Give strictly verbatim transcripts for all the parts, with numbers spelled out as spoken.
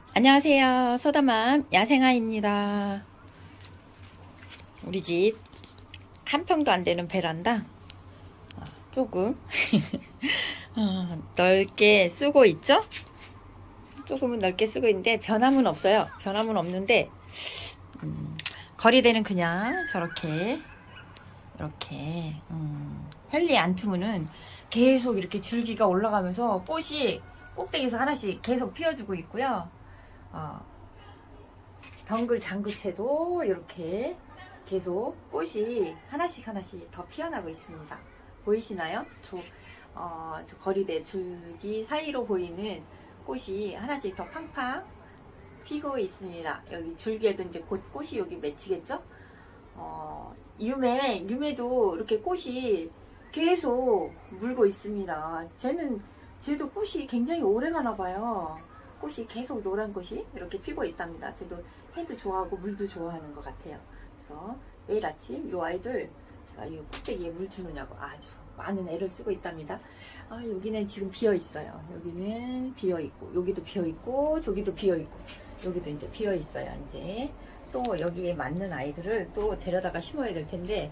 안녕하세요. 소다맘 야생아입니다. 우리 집 한 평도 안 되는 베란다 조금 어, 넓게 쓰고 있죠? 조금은 넓게 쓰고 있는데 변함은 없어요. 변함은 없는데 음, 거리대는 그냥 저렇게 이렇게 음, 헬리 안 트면은 계속 이렇게 줄기가 올라가면서 꽃이 꼭대기에서 하나씩 계속 피워주고 있고요. 어, 덩굴 장구채도 이렇게 계속 꽃이 하나씩 하나씩 더 피어나고 있습니다. 보이시나요? 저, 어, 저 거리대 줄기 사이로 보이는 꽃이 하나씩 더 팡팡 피고 있습니다. 여기 줄기에도 이제 곧 꽃이 여기 맺히겠죠? 어, 유매, 유매도 이렇게 꽃이 계속 물고 있습니다. 쟤는, 쟤도 꽃이 굉장히 오래 가나 봐요. 꽃이 계속 노란 꽃이 이렇게 피고 있답니다. 쟤도 해도 좋아하고 물도 좋아하는 것 같아요. 그래서 매일 아침 이 아이들 제가 이 꼭대기에 물 주느냐고 아주 많은 애를 쓰고 있답니다. 아, 여기는 지금 비어 있어요. 여기는 비어 있고, 여기도 비어 있고, 저기도 비어 있고, 여기도 이제 비어 있어요. 이제 또 여기에 맞는 아이들을 또 데려다가 심어야 될 텐데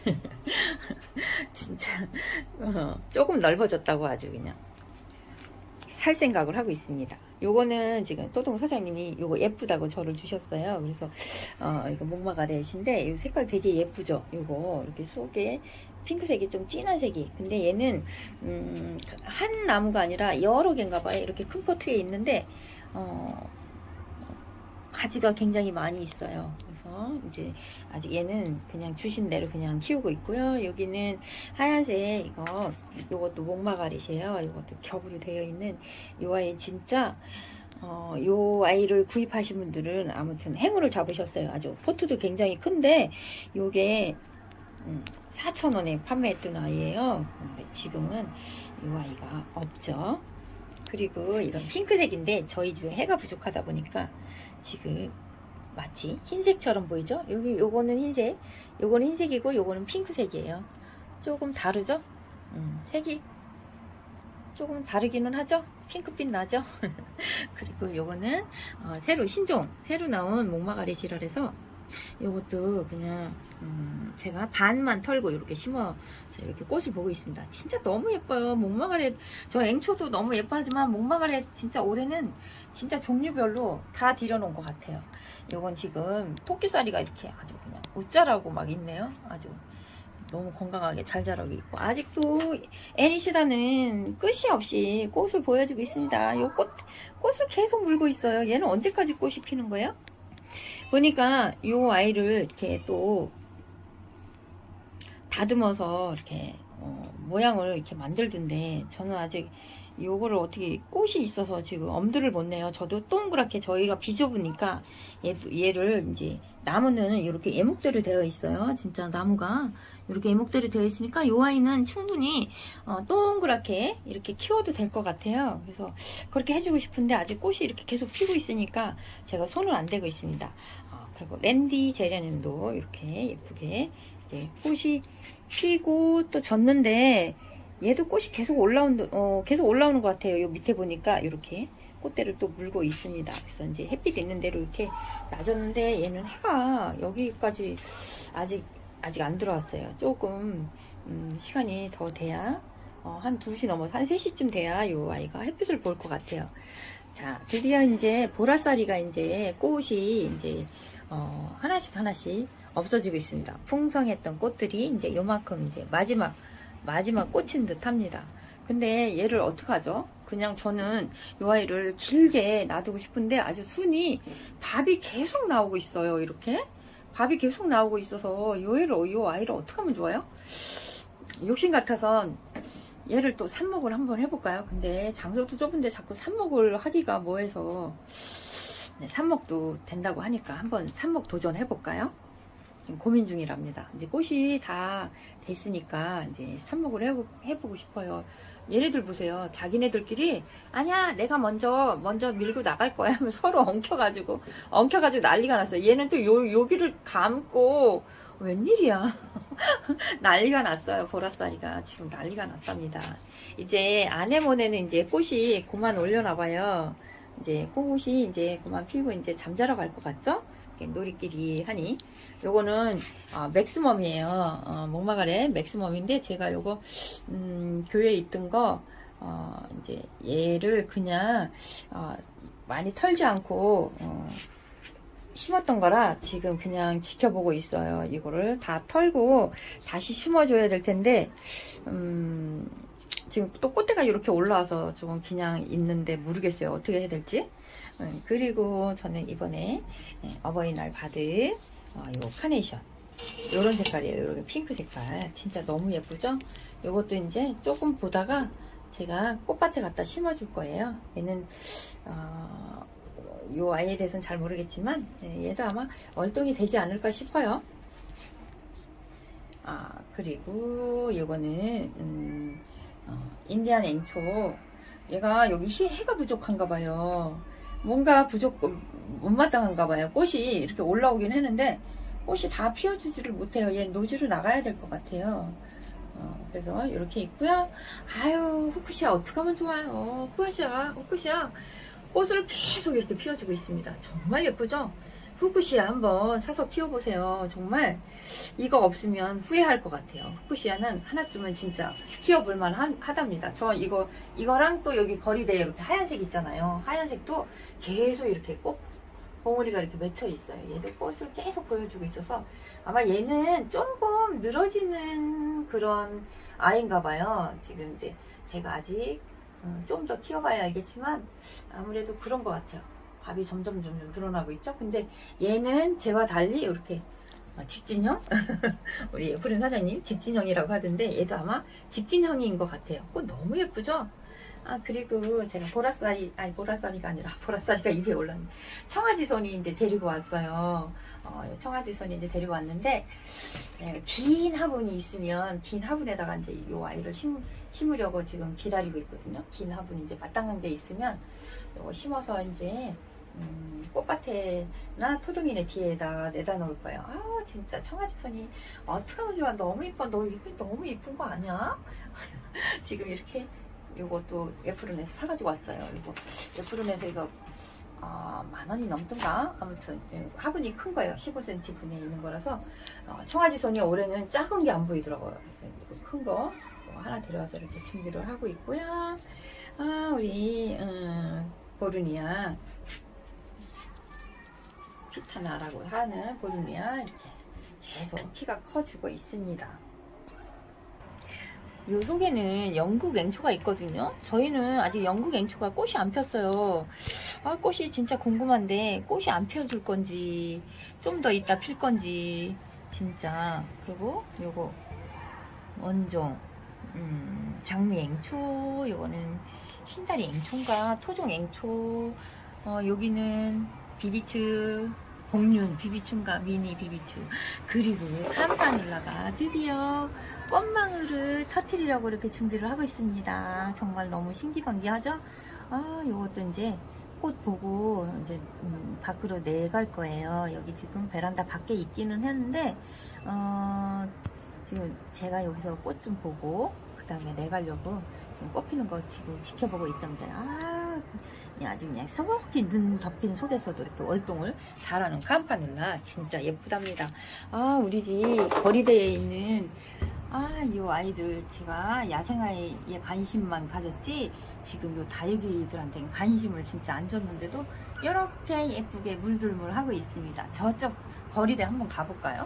진짜 어, 조금 넓어졌다고 아주 그냥 살 생각을 하고 있습니다. 요거는 지금 또동 사장님이 요거 예쁘다고 저를 주셨어요. 그래서 어 이거 목마가렛인데 이 색깔 되게 예쁘죠. 요거 이렇게 속에 핑크색이 좀 진한 색이. 근데 얘는 음, 한 나무가 아니라 여러 개인가 봐요. 이렇게 큰 포트에 있는데 어 가지가 굉장히 많이 있어요. 그래서 이제 아직 얘는 그냥 주신 대로 그냥 키우고 있고요. 여기는 하얀색 이거 요것도 목마가렛이에요. 이것도 겹으로 되어 있는 요 아이 진짜 어, 요 아이를 구입하신 분들은 아무튼 행운을 잡으셨어요. 아주 포트도 굉장히 큰데 요게 음, 사천 원에 판매했던 아이예요. 근데 지금은 요 아이가 없죠. 그리고 이런 핑크색인데 저희 집에 해가 부족하다 보니까 지금 마치 흰색처럼 보이죠? 여기 요거는 흰색, 요거는 흰색이고 요거는 핑크색이에요. 조금 다르죠? 음, 색이 조금 다르기는 하죠? 핑크빛 나죠? 그리고 요거는 어, 새로 신종, 새로 나온 목마가렛이라 해서 요것도 그냥 음, 제가 반만 털고 이렇게 심어 이렇게 꽃을 보고 있습니다. 진짜 너무 예뻐요. 목마가렛 저 앵초도 너무 예뻐하지만 목마가렛 진짜 올해는 진짜 종류별로 다 들여놓은 것 같아요. 요건 지금 토끼살이가 이렇게 아주 그냥 웃자라고 막 있네요. 아주 너무 건강하게 잘 자라고 있고 아직도 애니시다는 끝이 없이 꽃을 보여주고 있습니다. 요 꽃, 꽃을 계속 물고 있어요. 얘는 언제까지 꽃이 피는 거예요? 보니까 요 아이를 이렇게 또 다듬어서 이렇게 어, 모양을 이렇게 만들던데 저는 아직 요거를 어떻게 꽃이 있어서 지금 엄두를 못 내요. 저도 동그랗게 저희가 비좁으니까 얘, 얘를 이제 나무는 이렇게 예목대로 되어 있어요. 진짜 나무가 이렇게 예목대로 되어 있으니까 요 아이는 충분히 어, 동그랗게 이렇게 키워도 될 것 같아요. 그래서 그렇게 해주고 싶은데 아직 꽃이 이렇게 계속 피고 있으니까 제가 손을 안 대고 있습니다. 어, 그리고 랜디 제라늄도 이렇게 예쁘게 이제 꽃이 피고 또 졌는데 얘도 꽃이 계속 올라온, 어, 계속 올라오는 것 같아요. 요 밑에 보니까 이렇게 꽃대를 또 물고 있습니다. 그래서 이제 햇빛 있는 대로 이렇게 놔줬는데 얘는 해가 여기까지 아직, 아직 안 들어왔어요. 조금, 음, 시간이 더 돼야, 어, 한 두 시 넘어서 한 세 시쯤 돼야 요 아이가 햇빛을 볼 것 같아요. 자, 드디어 이제 보라싸리가 이제 꽃이 이제, 어, 하나씩 하나씩 없어지고 있습니다. 풍성했던 꽃들이 이제 요만큼 이제 마지막, 마지막 꽃인 듯 합니다. 근데 얘를 어떡하죠? 그냥 저는 이 아이를 길게 놔두고 싶은데 아주 순이 밥이 계속 나오고 있어요. 이렇게 밥이 계속 나오고 있어서 이 애를, 이 아이를 어떻게 하면 좋아요? 욕심 같아서 얘를 또 삽목을 한번 해볼까요? 근데 장소도 좁은데 자꾸 삽목을 하기가 뭐해서 네, 삽목도 된다고 하니까 한번 삽목 도전해볼까요? 지금 고민 중이랍니다. 이제 꽃이 다 됐으니까 이제 삽목을 해, 해보고 싶어요. 얘네들 보세요. 자기네들끼리 아니야 내가 먼저 먼저 밀고 나갈 거야 하면 서로 엉켜가지고 엉켜가지고 난리가 났어요. 얘는 또 요, 여기를 감고 웬일이야. 난리가 났어요. 보라싸리가 지금 난리가 났답니다. 이제 아네모네는 이제 꽃이 그만 올려놔봐요. 이제 꽃이 이제 그만 피고 이제 잠자러 갈 것 같죠? 놀이끼리 하니. 요거는 어, 맥스멈이에요. 어, 목마가래 맥스멈인데 제가 요거 음, 교회에 있던 거 어, 이제 얘를 그냥 어, 많이 털지 않고 어, 심었던 거라 지금 그냥 지켜보고 있어요. 이거를 다 털고 다시 심어줘야 될 텐데 음, 지금 또 꽃대가 이렇게 올라와서 조금 그냥 있는데 모르겠어요. 어떻게 해야 될지. 음, 그리고 저는 이번에 어버이날 받은 어, 요 카네이션 요런 색깔이에요. 요런 핑크 색깔 진짜 너무 예쁘죠? 요것도 이제 조금 보다가 제가 꽃밭에 갖다 심어줄 거예요. 얘는 어, 요 아이에 대해서는 잘 모르겠지만 얘도 아마 월동이 되지 않을까 싶어요. 아 그리고 요거는 음, 어, 인디안 앵초. 얘가 여기 해가 부족한가 봐요. 뭔가 부족 못마땅한가 봐요. 꽃이 이렇게 올라오긴 했는데 꽃이 다 피워주지를 못해요. 얘 노지로 나가야 될 것 같아요. 어, 그래서 이렇게 있고요. 아유 후쿠시아 어떡하면 좋아요. 후쿠시아 후쿠시아 꽃을 계속 이렇게 피워주고 있습니다. 정말 예쁘죠? 후쿠시아 한번 사서 키워보세요. 정말 이거 없으면 후회할 것 같아요. 후쿠시아는 하나쯤은 진짜 키워볼만 하답니다. 저 이거 이거랑 또 여기 거리대에 이렇게 하얀색 있잖아요. 하얀색도 계속 이렇게 꽃 봉우리가 이렇게 맺혀 있어요. 얘도 꽃을 계속 보여주고 있어서 아마 얘는 조금 늘어지는 그런 아이인가 봐요. 지금 이제 제가 아직 좀 더 키워봐야 알겠지만 아무래도 그런 것 같아요. 밥이 점점 점점 늘어나고 있죠. 근데 얘는 쟤와 달리 이렇게 직진형? 우리 예쁘른 사장님 직진형이라고 하던데 얘도 아마 직진형인 것 같아요. 꽃 너무 예쁘죠? 아 그리고 제가 보라쌀이 아니 보라쌀이가 아니라 보라쌀이가 입에 올랐네. 청아지손이 이제 데리고 왔어요. 어, 청아지손이 이제 데리고 왔는데 네, 긴 화분이 있으면 긴 화분에다가 이제 이 아이를 심, 심으려고 지금 기다리고 있거든요. 긴 화분이 이제 바탕한 데 있으면 이거 심어서 이제 음, 꽃밭에나 토종이네 뒤에다 내다 놓을 거예요. 아 진짜 청아지손이 어떡하면 좋아. 너무 이뻐. 너 이거 너무 이쁜 거 아니야? 지금 이렇게 요것도 예프론에서 사가지고 왔어요. 이거 예프론에서 이거 어, 만 원이 넘던가? 아무튼 화분이 큰 거예요. 십오 센티미터 분에 있는 거라서 어, 청아지손이 올해는 작은 게 안 보이더라고요. 그래서 이거 큰 거 하나 데려와서 이렇게 준비를 하고 있고요. 아 우리 음, 보르니아 피타나라고 하는 보르니아 이렇게 계속 키가 커지고 있습니다. 요 속에는 영국 앵초가 있거든요. 저희는 아직 영국 앵초가 꽃이 안 폈어요. 아, 꽃이 진짜 궁금한데 꽃이 안 피워줄 건지 좀 더 있다 필 건지 진짜. 그리고 요거 원종 음, 장미 앵초, 요거는 흰다리 앵초인가 토종 앵초. 어, 여기는 비비츠 복륜 비비추인가 미니 비비추. 그리고 캄파눌라가 드디어 꽃망울을 터트리려고 이렇게 준비를 하고 있습니다. 정말 너무 신기반기하죠? 아 요것도 이제 꽃 보고 이제 음, 밖으로 내갈 거예요. 여기 지금 베란다 밖에 있기는 했는데 어, 지금 제가 여기서 꽃 좀 보고 그 다음에 내가려고 지금 꽃 피는 거 지금 지켜보고 있답니다. 아 아주 그냥 서먹히 눈 덮인 속에서도 이렇게 월동을 잘하는 캄파눌라 진짜 예쁘답니다. 아 우리 집 거리대에 있는 아 이 아이들 제가 야생아이에 관심만 가졌지 지금 요 다육이들한테는 관심을 진짜 안 줬는데도 이렇게 예쁘게 물들물 하고 있습니다. 저쪽 거리대 한번 가볼까요?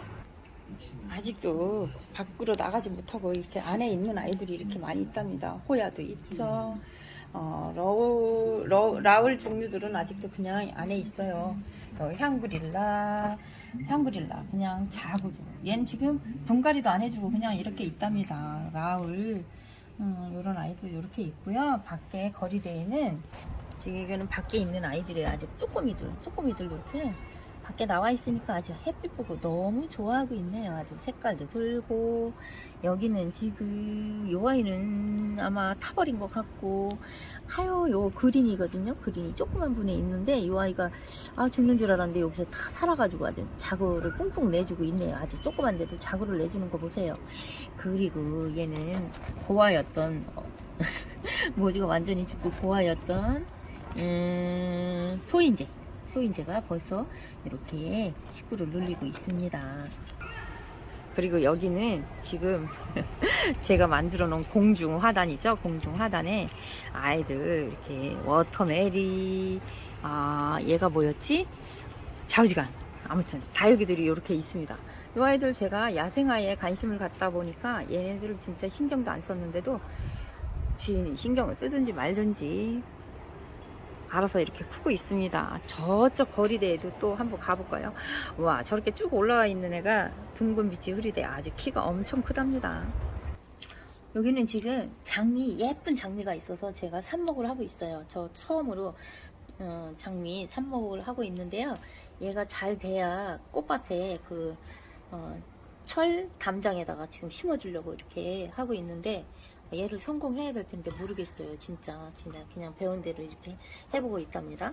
아직도 밖으로 나가지 못하고 이렇게 안에 있는 아이들이 이렇게 많이 있답니다. 호야도 있죠. 어, 러울, 러, 라울 종류들은 아직도 그냥 안에 있어요. 어, 향그릴라, 향그릴라, 그냥 자구도. 얘는 지금 분갈이도 안 해주고 그냥 이렇게 있답니다. 라울, 음, 요런 아이들 이렇게 있고요. 밖에 거리대에는 지금 이거는 밖에 있는 아이들이 아직 쪼꼬미들, 쪼꼬미들 이렇게 밖에 나와 있으니까 아주 햇빛 보고 너무 좋아하고 있네요. 아주 색깔도 들고. 여기는 지금 요 아이는 아마 타버린 것 같고 하요 요 그린이거든요. 그린이 조그만 분에 있는데 요 아이가 아 죽는 줄 알았는데 여기서 다 살아가지고 아주 자구를 뿡뿡 내주고 있네요. 아주 조그만데도 자구를 내주는 거 보세요. 그리고 얘는 고아였던 어, 모지가 완전히 죽고 고아였던 음, 소인재. 소인재가 벌써 이렇게 식구를 눌리고 있습니다. 그리고 여기는 지금 제가 만들어 놓은 공중 화단이죠. 공중 화단에 아이들 이렇게 워터메리, 아 얘가 뭐였지? 자우지간. 아무튼 다육이들이 이렇게 있습니다. 이 아이들 제가 야생화에 관심을 갖다 보니까 얘네들은 진짜 신경도 안 썼는데도 주인이 신경을 쓰든지 말든지 알아서 이렇게 크고 있습니다. 저쪽 거리대에도 또 한번 가볼까요? 와, 저렇게 쭉 올라와 있는 애가 둥근 빛이 흐리대. 아주 키가 엄청 크답니다. 여기는 지금 장미, 예쁜 장미가 있어서 제가 삽목을 하고 있어요. 저 처음으로 어, 장미 삽목을 하고 있는데요. 얘가 잘 돼야 꽃밭에 그 어, 철 담장에다가 지금 심어주려고 이렇게 하고 있는데, 얘를 성공해야 될 텐데 모르겠어요. 진짜 진짜 그냥 배운 대로 이렇게 해보고 있답니다.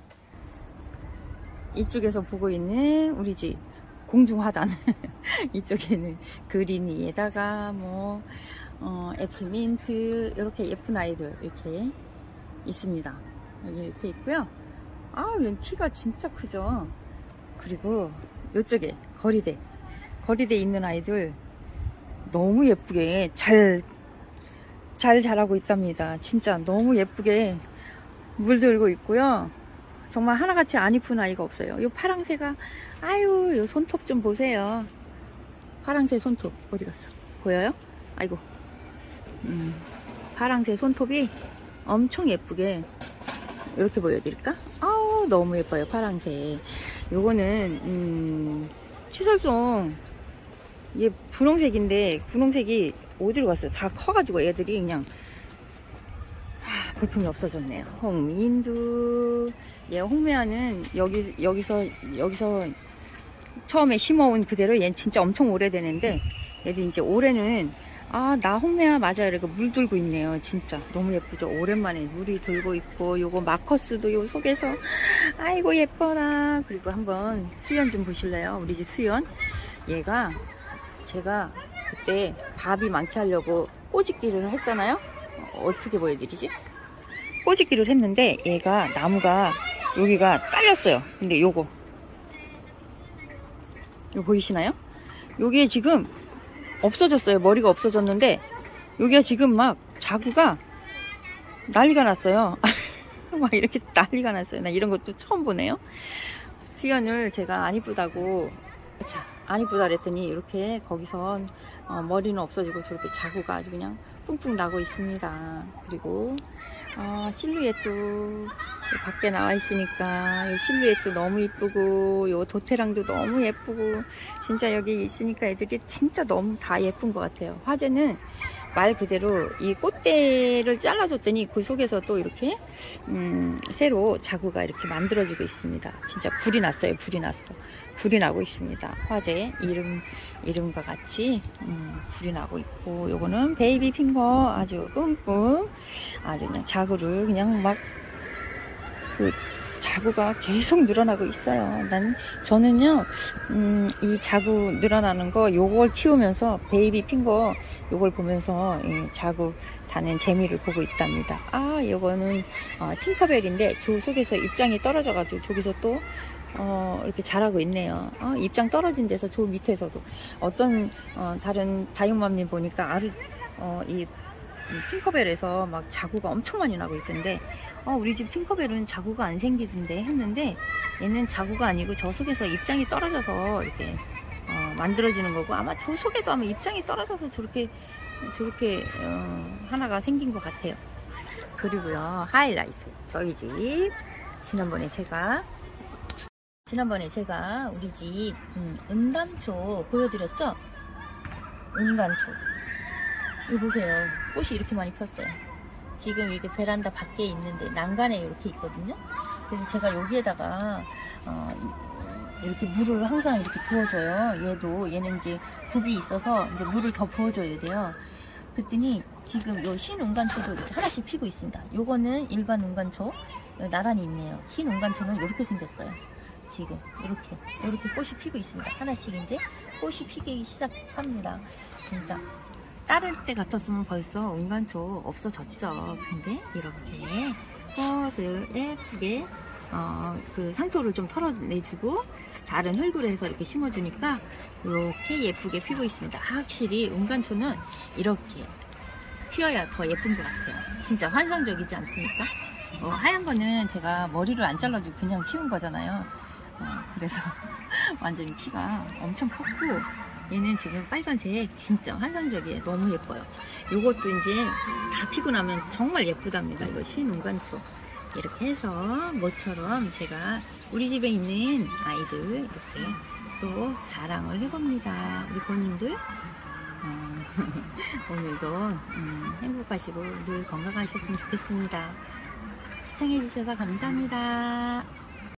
이쪽에서 보고 있는 우리 집 공중화단 이쪽에는 그린이에다가 뭐 어, 애플민트 이렇게 예쁜 아이들 이렇게 있습니다. 여기 이렇게 있고요. 아, 얘 키가 진짜 크죠. 그리고 이쪽에 거리대 거리대 있는 아이들 너무 예쁘게 잘 잘 자라고 있답니다. 진짜 너무 예쁘게 물들고 있고요. 정말 하나같이 안 이쁜 아이가 없어요. 요 파랑새가, 아유, 요 손톱 좀 보세요. 파랑새 손톱 어디 갔어? 보여요? 아이고. 음, 파랑새 손톱이 엄청 예쁘게 이렇게 보여드릴까? 아우, 너무 예뻐요, 파랑새. 요거는 음, 치설송, 이게 분홍색인데 분홍색이 어디로 갔어요? 다 커가지고 애들이 그냥 하, 볼품이 없어졌네요. 홍민두. 얘 홍매화는 여기 여기서 여기서 처음에 심어온 그대로 얘는 진짜 엄청 오래되는데, 얘들 이제 올해는 아, 나 홍매화 맞아요. 이렇게 물 들고 있네요. 진짜 너무 예쁘죠. 오랜만에 물이 들고 있고, 요거 마커스도 요 속에서 아이고 예뻐라. 그리고 한번 수연 좀 보실래요? 우리 집 수연. 얘가 제가 그때 밥이 많게 하려고 꼬집기를 했잖아요. 어떻게 보여드리지? 꼬집기를 했는데 얘가 나무가 여기가 잘렸어요. 근데 요거 이거 보이시나요? 여기에 지금 없어졌어요. 머리가 없어졌는데 여기가 지금 막 자구가 난리가 났어요. 막 이렇게 난리가 났어요. 나 이런 것도 처음 보네요. 수연을 제가 안 이쁘다고, 자, 안 이쁘다 그랬더니 이렇게 거기선 어, 머리는 없어지고 저렇게 자구가 아주 그냥 뿡뿡 나고 있습니다. 그리고 어, 실루엣도 밖에 나와 있으니까 이 실루엣도 너무 이쁘고, 요 도태랑도 너무 예쁘고, 진짜 여기 있으니까 애들이 진짜 너무 다 예쁜 것 같아요. 화재는 말 그대로 이 꽃대를 잘라줬더니 그 속에서 또 이렇게 음, 새로 자구가 이렇게 만들어지고 있습니다. 진짜 불이 났어요. 불이 났어. 불이 나고 있습니다. 화재 이름 이름과 같이 음, 불이 나고 있고, 요거는 베이비 핑거 아주 뿜뿜 아주 그냥 자구를 그냥 막 그 자구가 계속 늘어나고 있어요. 난 저는요 음, 이 자구 늘어나는 거 요걸 키우면서 베이비 핑거 요걸 보면서 이 자구 다는 재미를 보고 있답니다. 아, 요거는 어, 팅커벨인데 저 속에서 입장이 떨어져 가지고 저기서 또 어, 이렇게 자라고 있네요. 어, 입장 떨어진 데서 저 밑에서도 어떤 어, 다른 다육맘님 보니까 아르 어, 이 핑커벨에서 막 자구가 엄청 많이 나고 있던데, 어, 우리 집 핑커벨은 자구가 안 생기던데 했는데, 얘는 자구가 아니고 저 속에서 입장이 떨어져서 이렇게 어, 만들어지는 거고, 아마 저 속에도 아마 입장이 떨어져서 저렇게 저렇게 어, 하나가 생긴 것 같아요. 그리고요, 하이라이트 저희 집 지난번에 제가 지난번에 제가 우리 집 음, 은감초 보여드렸죠? 은감초 이거 보세요. 꽃이 이렇게 많이 폈어요. 지금 이게 베란다 밖에 있는데 난간에 이렇게 있거든요. 그래서 제가 여기에다가 어, 이렇게 물을 항상 이렇게 부어줘요. 얘도 얘는 이제 굽이 있어서 이제 물을 더 부어줘야 돼요. 그랬더니 지금 요 신운간초도 이렇게 하나씩 피고 있습니다. 요거는 일반 운간초 나란히 있네요. 신운간초는 이렇게 생겼어요. 지금 이렇게 이렇게 꽃이 피고 있습니다. 하나씩 이제 꽃이 피기 시작합니다. 진짜 다른 때 같았으면 벌써 은간초 없어졌죠. 근데 이렇게 꽃을 예쁘게 어, 그 상토를 좀 털어내주고 다른 흙으로 해서 이렇게 심어주니까 이렇게 예쁘게 피고 있습니다. 확실히 은간초는 이렇게 피어야 더 예쁜 것 같아요. 진짜 환상적이지 않습니까? 어, 하얀 거는 제가 머리를 안 잘라주고 그냥 키운 거잖아요. 어, 그래서 완전히 키가 엄청 컸고, 얘는 지금 빨간색 진짜 환상적이에요. 너무 예뻐요. 요것도 이제 다 피고 나면 정말 예쁘답니다. 이거 흰은간초 이렇게 해서 모처럼 제가 우리 집에 있는 아이들 이렇게 또 자랑을 해봅니다. 우리 고님들 어, 오늘도 음, 행복하시고 늘 건강하셨으면 좋겠습니다. 시청해주셔서 감사합니다.